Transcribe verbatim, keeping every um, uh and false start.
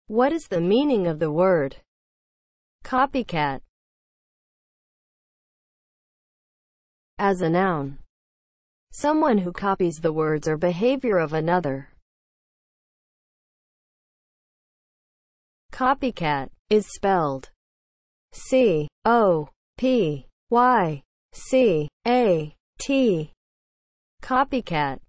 What is the meaning of the word copycat? As a noun, someone who copies the words or behavior of another. Copycat is spelled C O P Y C A T. Copycat.